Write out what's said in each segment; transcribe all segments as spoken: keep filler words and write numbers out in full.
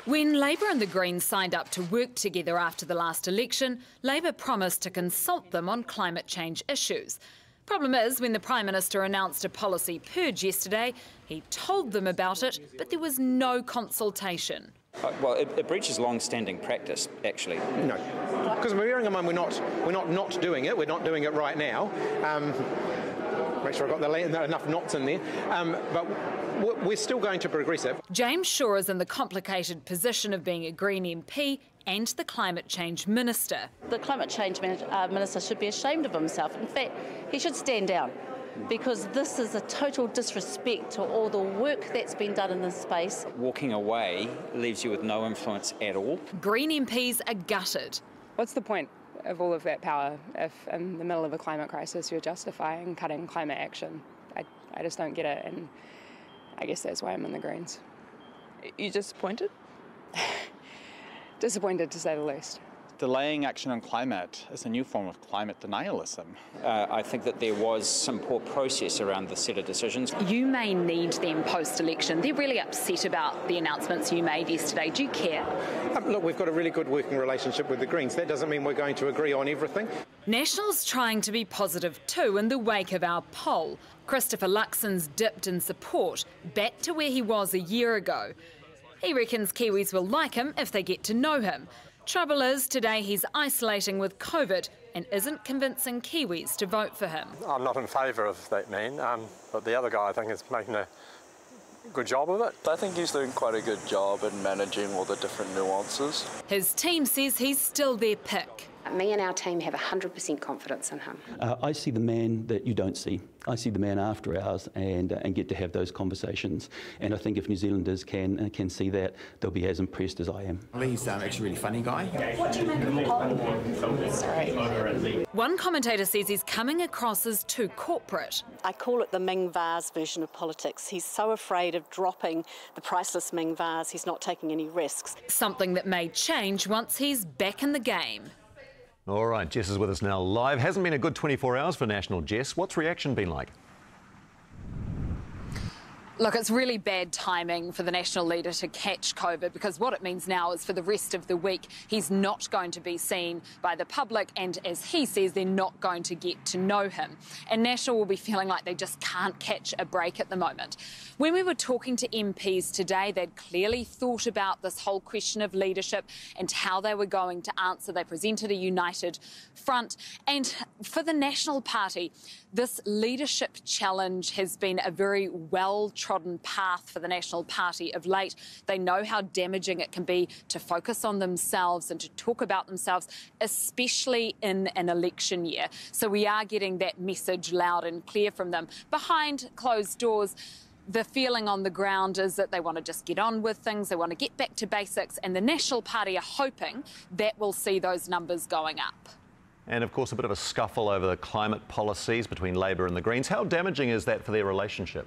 When Labor and the Greens signed up to work together after the last election, Labor promised to consult them on climate change issues. Problem is, when the Prime Minister announced a policy purge yesterday, he told them about it, but there was no consultation. Uh, well, it, it breaches long-standing practice, actually. No, because we're bearing in mind we're not we're not not doing it. We're not doing it right now. Um, make sure I've got the, enough knots in there. Um, but we're still going to progress it. James Shaw is in the complicated position of being a Green M P and the Climate Change Minister. The Climate Change uh, Minister should be ashamed of himself. In fact, he should stand down, because this is a total disrespect to all the work that's been done in this space. Walking away leaves you with no influence at all. Green M Ps are gutted. What's the point of all of that power if in the middle of a climate crisis you're justifying cutting climate action? I, I just don't get it, and I guess that's why I'm in the Greens. You disappointed? Disappointed, to say the least. Delaying action on climate is a new form of climate denialism. Uh, I think that there was some poor process around the set of decisions. You may need them post-election. They're really upset about the announcements you made yesterday. Do you care? Um, look, we've got a really good working relationship with the Greens. That doesn't mean we're going to agree on everything. National's trying to be positive too in the wake of our poll. Christopher Luxon's dipped in support, back to where he was a year ago. He reckons Kiwis will like him if they get to know him. Trouble is, today he's isolating with COVID and isn't convincing Kiwis to vote for him. I'm not in favour of that man, um, but the other guy I think is making a good job of it. I think he's doing quite a good job in managing all the different nuances. His team says he's still their pick. Me and our team have one hundred percent confidence in him. Uh, I see the man that you don't see. I see the man after hours and uh, and get to have those conversations. And I think if New Zealanders can uh, can see that, they'll be as impressed as I am. He's um, actually a really funny guy. What do you make of the poll? Sorry. One commentator says he's coming across as too corporate. I call it the Ming Vase version of politics. He's so afraid of dropping the priceless Ming Vase, he's not taking any risks. Something that may change once he's back in the game. All right, Jess is with us now live. Hasn't been a good twenty-four hours for National. Jess, what's reaction been like? Look, it's really bad timing for the National leader to catch COVID, because what it means now is for the rest of the week he's not going to be seen by the public, and as he says, they're not going to get to know him. And National will be feeling like they just can't catch a break at the moment. When we were talking to M Ps today, they'd clearly thought about this whole question of leadership and how they were going to answer. They presented a united front. And for the National Party, this leadership challenge has been a very well-trodden path for the National Party of late. They know how damaging it can be to focus on themselves and to talk about themselves, especially in an election year. So we are getting that message loud and clear from them. Behind closed doors, the feeling on the ground is that they want to just get on with things, they want to get back to basics, and the National Party are hoping that will see those numbers going up. And of course, a bit of a scuffle over the climate policies between Labor and the Greens. How damaging is that for their relationship?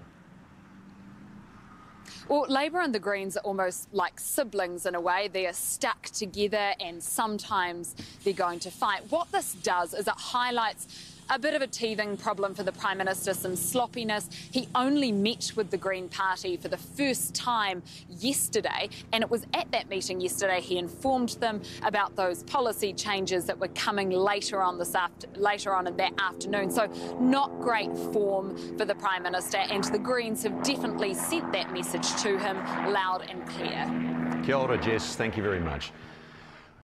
Well, Labor and the Greens are almost like siblings in a way. They are stuck together and sometimes they're going to fight. What this does is it highlights a bit of a teething problem for the Prime Minister, some sloppiness. He only met with the Green Party for the first time yesterday, and it was at that meeting yesterday he informed them about those policy changes that were coming later on this after, later on in that afternoon. So not great form for the Prime Minister, and the Greens have definitely sent that message to him loud and clear. Kia ora, Jess. Thank you very much.